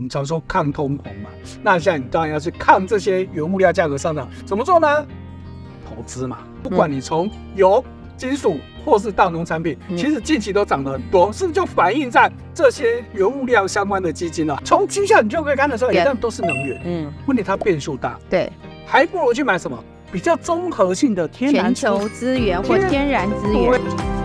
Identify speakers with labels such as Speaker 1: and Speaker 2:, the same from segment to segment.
Speaker 1: 们常说抗通膨嘛，那现在你当然要去抗这些原物料价格上涨，怎么做呢？投资嘛，不管你从油、金属或是到农产品，其实近期都涨得很多，是不是就反映在这些原物料相关的基金了？从绩效你就可以看得出来，但都是能源，问题它变数大，
Speaker 2: 对，
Speaker 1: 还不如去买什么比较综合性的天然
Speaker 2: 全球资源或天然资源。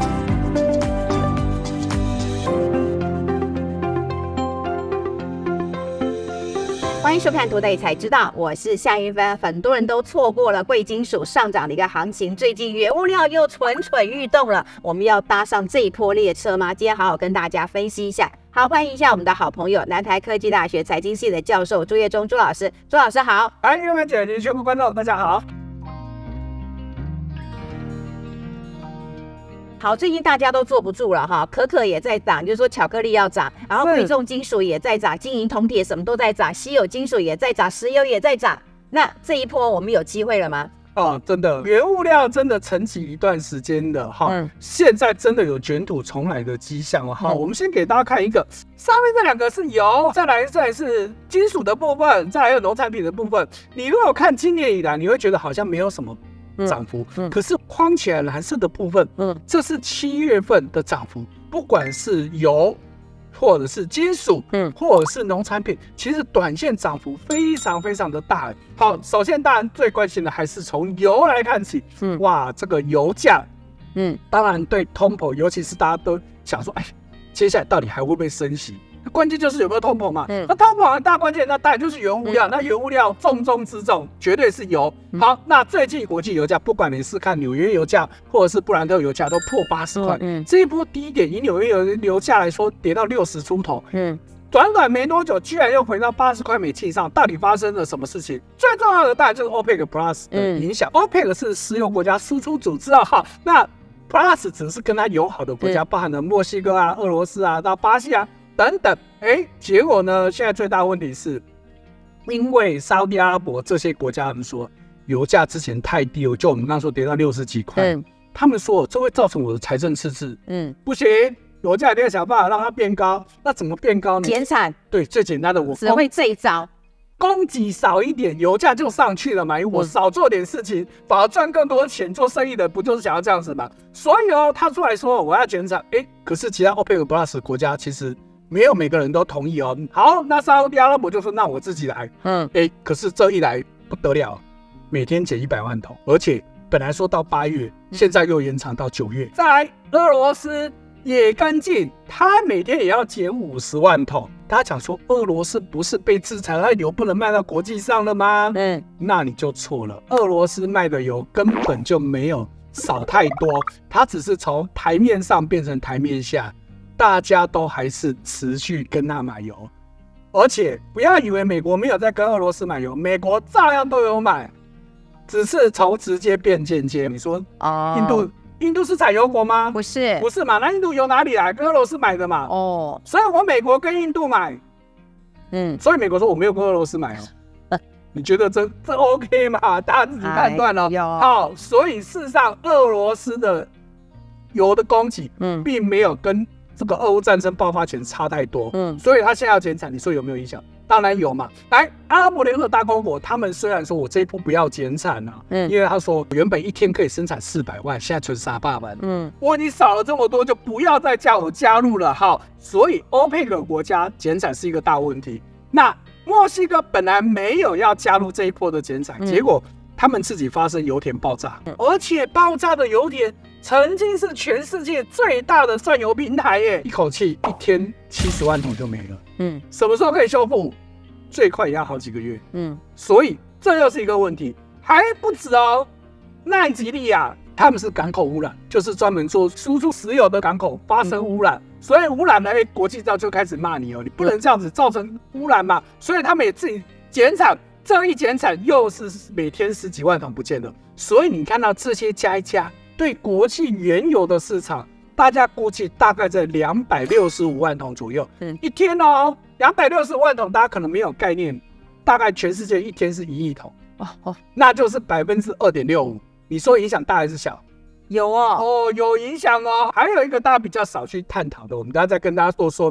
Speaker 2: 欢迎收看《多得才知道》，我是夏云芬。很多人都错过了贵金属上涨的一个行情，最近原物料又蠢蠢欲动了，我们要搭上这一波列车吗？今天好好跟大家分析一下。好，欢迎一下我们的好朋友，南台科技大学财经系的教授朱业忠朱老师。朱老师好。
Speaker 1: 哎，云芬姐姐，全国观众大家好。
Speaker 2: 好，最近大家都坐不住了哈，可可也在涨，就是说巧克力要涨，然后贵重金属也在涨，金银铜铁什么都在涨，稀有金属也在涨，石油也在涨。那这一波我们有机会了吗？
Speaker 1: 哦，真的，原物料真的沉寂一段时间的哈，现在真的有卷土重来的迹象了哈。我们先给大家看一个，上面这两个是油，再来是金属的部分，再来有农产品的部分。你如果看今年以来，你会觉得好像没有什么涨幅，可是框起来蓝色的部分，这是7月份的涨幅，不管是油或者是金属，或者是农产品，其实短线涨幅非常非常的大。好，首先当然最关心的还是从油来看起，哇，这个油价，当然对通膨，尤其是大家都想说，哎，接下来到底还会不会升息？关键就是有没有通膨嘛，那通膨的大关键，那当然就是原物料，那原物料重中之重绝对是油。好，那最近国际油价，不管你是看纽约油价或者是布兰特油价，都破80块，这一波低点以纽约油价来说，跌到60出头，短短没多久，居然又回到80块美金以上，到底发生了什么事情？最重要的当然就是 OPEC Plus 的影响，OPEC 是石油国家输出组织啊，哈，那 Plus 只是跟他友好的国家，包含了墨西哥啊、俄罗斯啊、到巴西啊等等，结果呢？现在最大的问题是，因为沙特阿拉伯这些国家，他们说油价之前太低了，就我们刚刚说跌到60几块，他们说这会造成我的财政赤字，不行，油价一定要想办法让它变高。那怎么变高呢？
Speaker 2: 减产，
Speaker 1: 对，最简单的，我
Speaker 2: 只会这一招。
Speaker 1: 供给少一点，油价就上去了嘛。我少做点事情，反而赚更多钱，做生意的不就是想要这样子吗？所以他出来说我要减产，可是其他 OPEC Plus 国家其实没有每个人都同意哦。好，那沙特阿拉伯就说那我自己来，可是这一来不得了，每天减100万桶，而且本来说到8月，现在又延长到9月。再来，俄罗斯也跟进，他每天也要减50万桶。大家讲说俄罗斯不是被制裁，它油不能卖到国际上了吗？那你就错了，俄罗斯卖的油根本就没有少太多，它只是从台面上变成台面下，大家都还是持续跟他买油，而且不要以为美国没有在跟俄罗斯买油，美国照样都有买，只是从直接变间接。你说印度是产油国吗？
Speaker 2: 不是，
Speaker 1: 不是嘛？那印度油哪里来？跟俄罗斯买的嘛。所以我美国跟印度买，所以美国说我没有跟俄罗斯买哦。你觉得这 OK 吗？大家自己判断哦。好，所以事实上俄罗斯的油的供给，并没有跟这个俄乌战争爆发前差太多，所以他现在要减产，你说有没有影响？当然有嘛。来，阿拉伯联合大公国，他们虽然说我这一波不要减产啊，因为他说原本一天可以生产400万，现在存300万，我你少了这么多，就不要再叫我加入了。好，所以 OPEC 国家减产是一个大问题。那墨西哥本来没有要加入这一波的减产，结果他们自己发生油田爆炸，而且爆炸的油田曾经是全世界最大的钻油平台耶，一口气一天70万桶就没了。什么时候可以修复？最快也要好几个月。所以这又是一个问题，还不止哦。奈及利亚他们是港口污染，就是专门做输出石油的港口发生污染，所以污染了，国际就开始骂你哦，你不能这样子造成污染嘛。所以他们也自己减产，这一减产又是每天10几万桶不见了。所以你看到这些加一加，对国际原油的市场，大家估计大概在265万桶左右，一天哦，265万桶，大家可能没有概念，大概全世界一天是1亿桶，那就是2.65%。你说影响大还是小？
Speaker 2: 有有
Speaker 1: 影响哦。还有一个大家比较少去探讨的，我们大家再跟大家做说明，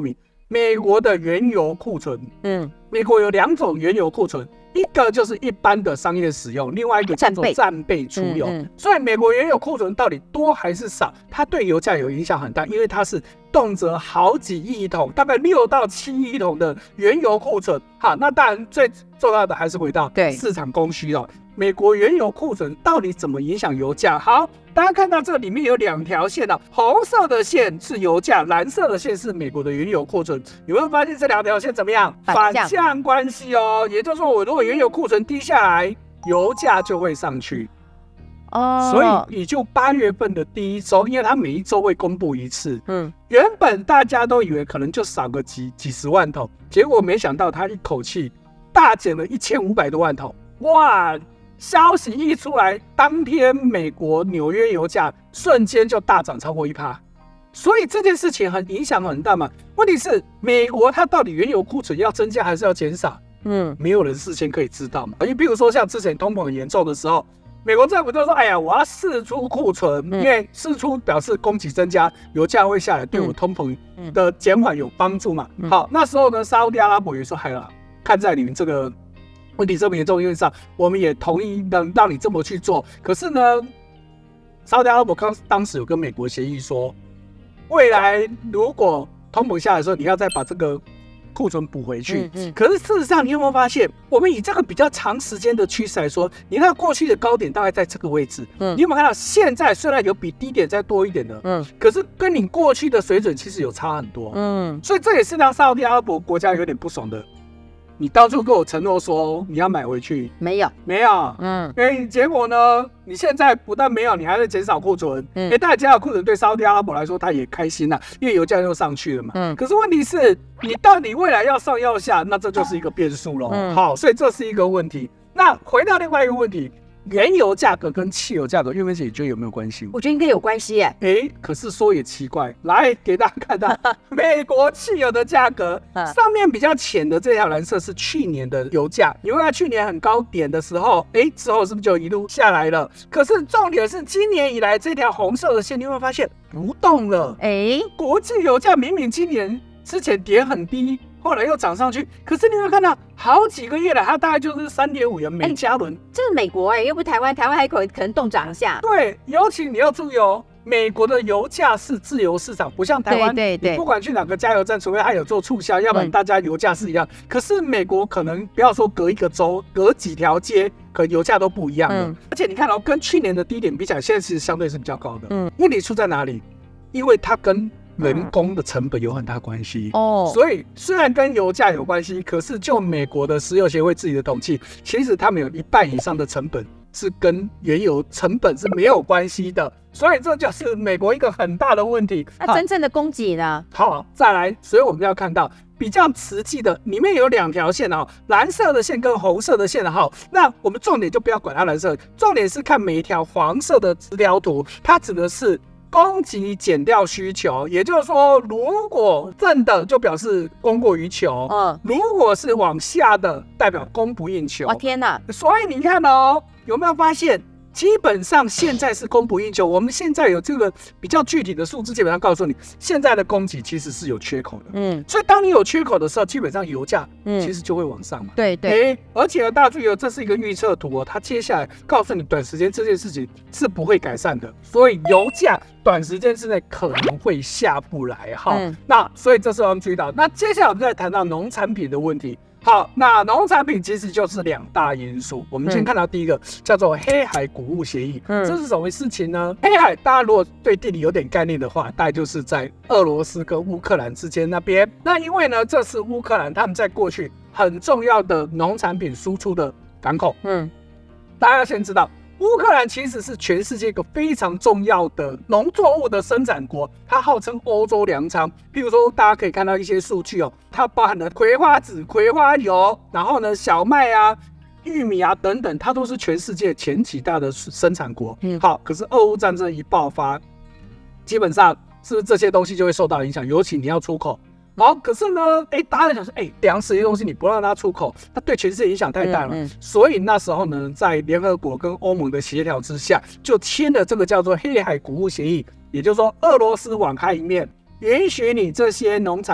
Speaker 1: 美国的原油库存，美国有2种原油库存，一个就是一般的商业使用，另外一个叫做战备储油。所以美国原油库存到底多还是少，它对油价有影响很大，因为它是动辄好几亿桶，大概6到7亿桶的原油库存。好，那当然最重要的还是回到市场供需了。美国原油库存到底怎么影响油价？好，大家看到这里面有2条线啊，红色的线是油价，蓝色的线是美国的原油库存。有没有发现这2条线怎么样？反向关系哦。也就是说，我如果原油库存低下来，油价就会上去。所以也就8月份的第1周，因为它每1周会公布一次。原本大家都以为可能就少个几十万桶，结果没想到它一口气大减了1500多万桶。哇！消息一出来，当天美国纽约油价瞬间就大涨超过1%，所以这件事情影响很大嘛。问题是，美国它到底原油库存要增加还是要减少？没有人事先可以知道嘛。因为比如说像之前通膨很严重的时候，美国政府就说：“哎呀，我要释出库存，因为释出表示供给增加，油价会下来，对我通膨的减缓有帮助嘛。”好，那时候呢，沙特阿拉伯也说：“哎呀，看在你们这个问题这么严重，因为上我们也同意让你这么去做。可是呢，沙特阿拉伯当时有跟美国协议说，未来如果通膨下来的时候，你要再把这个库存补回去。可是事实上，你有没有发现，我们以这个比较长时间的趋势来说，你看过去的高点大概在这个位置，你有没有看到现在虽然有比低点再多一点的，可是跟你过去的水准其实有差很多，所以这也是让沙特阿拉伯国家有点不爽的。你当初跟我承诺说你要买回去，没有，结果呢？你现在不但没有，你还在减少库存。当然减少库存对沙特阿拉伯来说，他也开心啦，因为油价又上去了嘛。可是问题是，你到底未来要上要下，那这就是一个变数咯。好，所以这是一个问题。那回到另外一个问题。原油价格跟汽油价格，岳梅姐觉得有没有关系？
Speaker 2: 我觉得应该有关系耶。
Speaker 1: 可是说也奇怪，来给大家看到美国汽油的价格，上面比较浅的这条蓝色是去年的油价，你会看去年很高点的时候，之后是不是就一路下来了？可是重点是今年以来这条红色的线，你会发现不动了。国际油价明明今年之前跌很低。后来又涨上去，可是你会看到好几个月了，它大概就是3.5元每加仑。
Speaker 2: 这是美国又不是台湾，台湾还可能动涨一下。
Speaker 1: 对，尤其你要注意哦，美国的油价是自由市场，不像台湾，你不管去哪个加油站，除非它有做促销，要不然大家油价是一样。可是美国可能不要说隔一个州，隔几条街，可能油价都不一样的。而且你看哦，跟去年的低点比起来，现在其实相对是比较高的。问题出在哪里？因为它跟人工的成本有很大关系所以虽然跟油价有关系，可是就美国的石油协会自己的统计，其实他们有1半以上的成本是跟原油成本是没有关系的，所以这就是美国一个很大的问题。
Speaker 2: 那真正的供给呢？
Speaker 1: 好，再来，所以我们要看到比较实际的，里面有2条线蓝色的线跟红色的线那我们重点就不要管它蓝色，重点是看每一条黄色的资料图，它指的是供给减掉需求，也就是说，如果正的就表示供过于求，如果是往下的，代表供不应求。
Speaker 2: 哇天哪！
Speaker 1: 所以你看有没有发现？基本上现在是供不应求，我们现在有这个比较具体的数字，基本上告诉你，现在的供给其实是有缺口的。所以当你有缺口的时候，基本上油价其实就会往上嘛。
Speaker 2: 对。
Speaker 1: 而且大家注意这是一个预测图它接下来告诉你，短时间这件事情是不会改善的，所以油价短时间之内可能会下不来那所以这是我们注意到。那接下来我们再谈到农产品的问题。好，那农产品其实就是2大因素。我们先看到第一个叫做黑海谷物协议，这是什么事情呢？黑海大家如果对地理有点概念的话，大概就是在俄罗斯跟乌克兰之间那边。那因为呢，这是乌克兰他们在过去很重要的农产品输出的港口。大家要先知道。乌克兰其实是全世界一个非常重要的农作物的生产国，它号称欧洲粮仓。譬如说，大家可以看到一些数据它包含了葵花籽、葵花油，然后呢小麦玉米等等，它都是全世界前几大的生产国。好，可是俄乌战争一爆发，基本上是不是这些东西就会受到影响？尤其你要出口。好，可是呢，大家想说，粮食这些东西你不让它出口，它对全世界影响太大了。所以那时候呢，在联合国跟欧盟的协调之下，就签了这个叫做黑海谷物协议，也就是说，俄罗斯网开一面，允许你这些农产品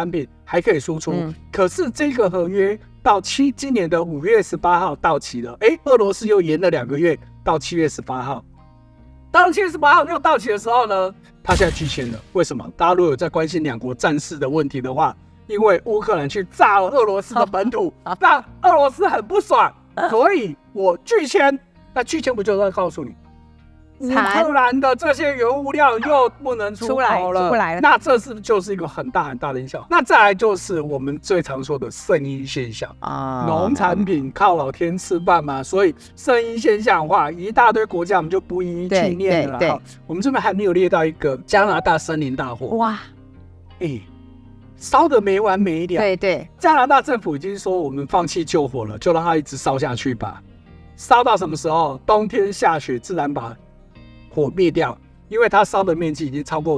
Speaker 1: 还可以输出。可是这个合约到今年的5月18号到期了，俄罗斯又延了2个月到7月18号。到了7月18号又到期的时候呢，他现在拒签了。为什么？大家如果有在关心两国战事的问题的话，因为乌克兰去炸了俄罗斯的本土，让俄罗斯很不爽，所以我拒签。那拒签不就在告诉你，乌克兰的这些原物料又不能出口了，那这是就是一个很大很大的影响。那再来就是我们最常说的圣婴现象啊，农产品靠老天吃饭嘛，所以圣婴现象的话，一大堆国家我们就不一一去念了啦。我们这边还没有列到一个加拿大森林大火，哇，烧得没完没了。对，加拿大政府已经说我们放弃救火了，就让它一直烧下去吧。烧到什么时候？冬天下雪，自然把火灭掉，因为它烧的面积已经超过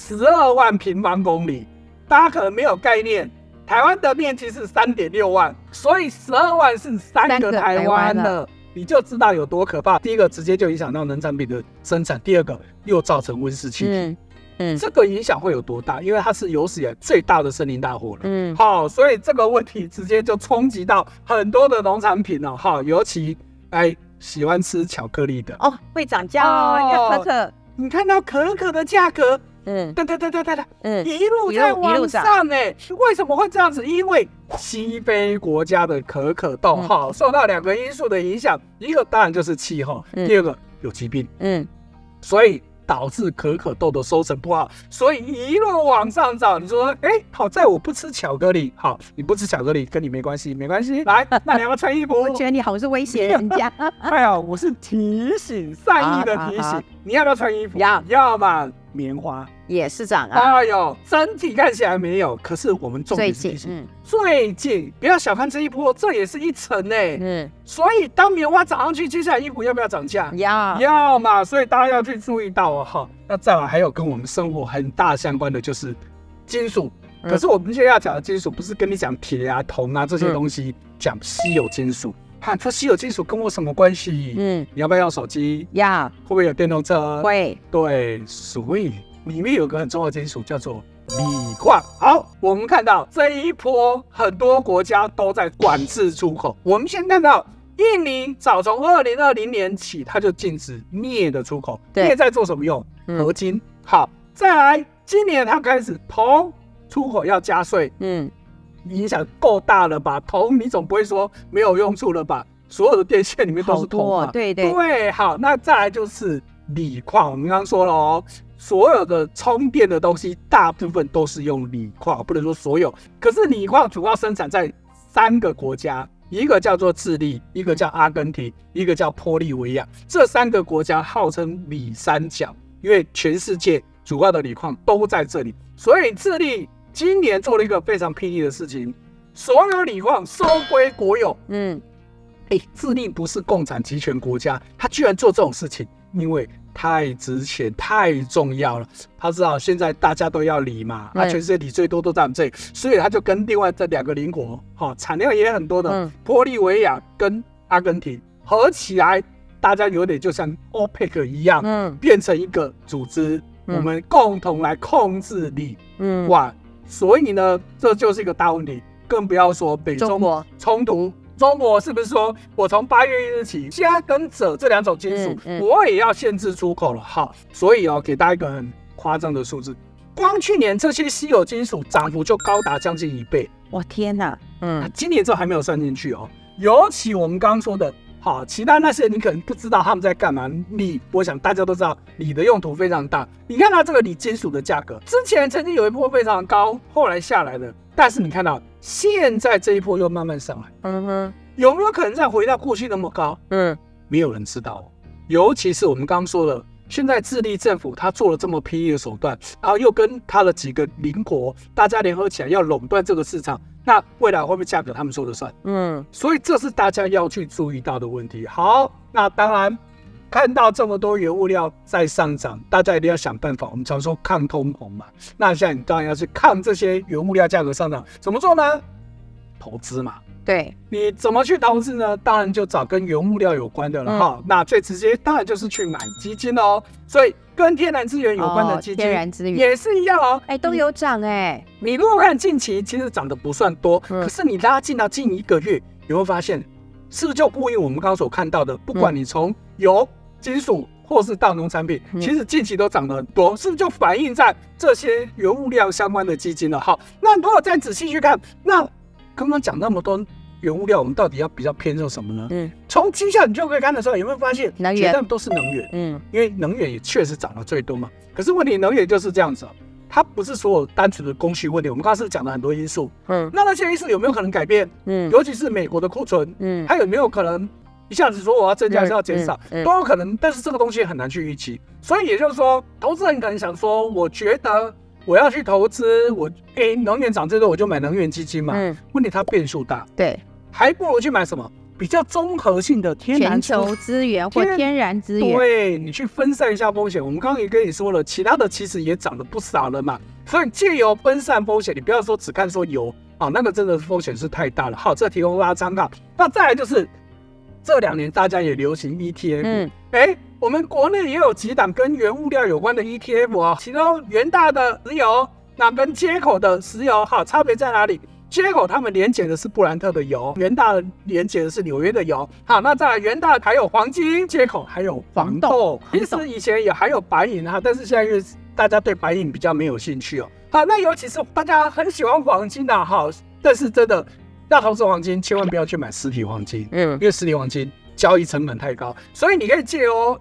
Speaker 1: 12万平方公里。大家可能没有概念，台湾的面积是3.6万，所以12万是3个台湾了，你就知道有多可怕。第一个直接就影响到农产品的生产，第二个又造成温室气体。这个影响会有多大？因为它是有史以来最大的森林大火了。好，所以这个问题直接就冲击到很多的农产品了。好，尤其喜欢吃巧克力的
Speaker 2: 会涨价哦。可可，
Speaker 1: 你看到可可的价格，一路在往上为什么会这样子？因为西非国家的可可豆受到2个因素的影响，一个当然就是气候，第二个有疾病，所以导致可可豆的收成不好，所以一路往上涨。你说，好在我不吃巧克力，好，你不吃巧克力跟你没关系，没关系。来，那你要不要穿衣服？
Speaker 2: 我觉得你好是威胁人家。
Speaker 1: 我是提醒，善意的提醒。你要不要穿衣服？要嘛，棉花
Speaker 2: 也是涨啊。
Speaker 1: 整体看起来没有，可是我们重点是提醒，最近不要小看这一波，这也是一层所以当棉花涨上去，接下来衣服要不要涨价？要嘛，所以大家要去注意到那再来还有跟我们生活很大相关的就是金属。可是我们现在要讲的金属，不是跟你讲铁啊、铜啊这些东西，讲稀有金属。这稀有金属跟我什么关系？你要不要用手机？会不会有电动车？
Speaker 2: 会。
Speaker 1: 对，所以里面有个很重要的金属叫做锂矿。好，我们看到这一波很多国家都在管制出口。我们先看到印尼早从2020年起，它就禁止镍的出口。镍在做什么用？合金。好，再来，今年它开始铜出口要加税。影响够大了吧？铜你总不会说没有用处了吧？所有的电线里面都是铜嘛。对，好，那再来就是锂矿。我们刚刚说了所有的充电的东西大部分都是用锂矿，不能说所有。可是锂矿主要生产在3个国家，一个叫做智利，一个叫阿根廷，一个叫玻利维亚。这3个国家号称锂三角，因为全世界主要的锂矿都在这里，所以智利今年做了一个非常霹雳的事情，所有锂矿收归国有。智利不是共产集权国家，他居然做这种事情，因为太值钱、太重要了。他知道现在大家都要锂嘛，全世界锂最多都在我们这里，所以他就跟另外这2个邻国，产量也很多的玻利维亚跟阿根廷合起来，大家有点就像 OPEC 一样，变成一个组织，我们共同来控制锂。所以呢，这就是一个大问题，更不要说北中冲突。中国是不是说我从8月1日起，镓跟锗这2种金属，我也要限制出口了？好，所以给大家一个很夸张的数字，光去年这些稀有金属涨幅就高达将近1倍。
Speaker 2: 哇，天哪！
Speaker 1: 今年这还没有算进去尤其我们刚刚说的。其他那些你可能不知道他们在干嘛。锂，我想大家都知道，锂的用途非常大。你看它这个锂金属的价格，之前曾经有一波非常高，后来下来了。但是你看到现在这一波又慢慢上来，有没有可能再回到过去那么高？没有人知道。尤其是我们刚刚说的，现在智利政府他做了这么霹雳的手段，然后又跟他的几个邻国大家联合起来要垄断这个市场。那未来会不会价格他们说了算？所以这是大家要去注意到的问题。好，那当然看到这么多原物料在上涨，大家一定要想办法。我们常说抗通膨嘛，那现在你当然要去抗这些原物料价格上涨，怎么做呢？ 投资嘛。
Speaker 2: 对，
Speaker 1: 你怎么去投资呢？当然就找跟原物料有关的了哈。那最直接当然就是去买基金哦。所以跟天然资源有关的基金，
Speaker 2: 天然资源
Speaker 1: 也是一样哦。
Speaker 2: 都有涨哎。
Speaker 1: 你如果看近期，其实涨得不算多，可是你拉近到近1个月，你会发现，是不是就呼应我们刚刚所看到的？不管你从油、金属或是到农产品，其实近期都涨得很多，是不是就反映在这些原物料相关的基金了？好，那如果再仔细去看，那刚刚讲那么多原物料，我们到底要比较偏重什么呢？从绩效你就可以看的时候，有没有发现绝大都是能源？因为能源也确实涨得最多嘛。可是问题，能源就是这样子，它不是所有单纯的供需问题。我们刚刚是讲了很多因素，那些因素有没有可能改变？尤其是美国的库存，它有没有可能一下子说我要增加，还是要减少，都有可能。但是这个东西很难去预期，所以也就是说，投资人可能想说，我觉得我要去投资，能源涨最多，我就买能源基金嘛。问题它变数大，
Speaker 2: 对，
Speaker 1: 还不如去买什么比较综合性的天然
Speaker 2: 全球资源或天然资源。
Speaker 1: 对，你去分散一下风险。我们刚刚也跟你说了，其他的其实也涨得不少了嘛。所以借由分散风险，你不要说只看说油啊，那个真的风险是太大了。好，这提供大家参考。那再来就是这2年大家也流行 ETF，我们国内也有几档跟原物料有关的 ETF 哦，其中元大的石油，那跟街口的石油，好，差别在哪里？街口他们连结的是布兰特的油，元大连结的是纽约的油。好，那再来元大还有黄金，街口还有黄豆。其实以前也还有白银哈，但是现在因为大家对白银比较没有兴趣哦。好，那尤其是大家很喜欢黄金的哈，但是真的要投资黄金，千万不要去买实体黄金，因为实体黄金交易成本太高，所以你可以借由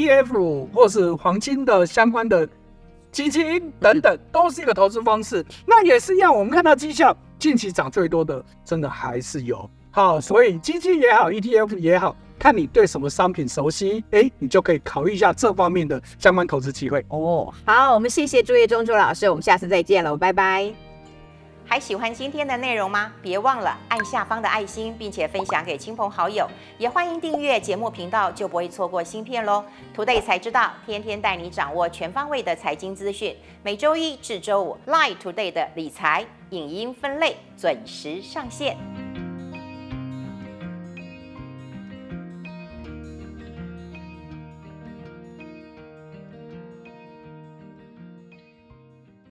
Speaker 1: ETF 或是黄金的相关的基金等等，都是一个投资方式。那也是一样，我们看到绩效近期涨最多的，真的还是有。好，所以基金也好 ，ETF 也好，看你对什么商品熟悉，你就可以考虑一下这方面的相关投资机会哦。
Speaker 2: 好，我们谢谢朱业忠朱老师，我们下次再见了，拜拜。
Speaker 3: 还喜欢今天的内容吗？别忘了按下方的爱心，并且分享给亲朋好友，也欢迎订阅节目频道，就不会错过新片咯。Today 才知道，天天带你掌握全方位的财经资讯。每周1至周5 ，Line Today 的理财影音分类准时上线。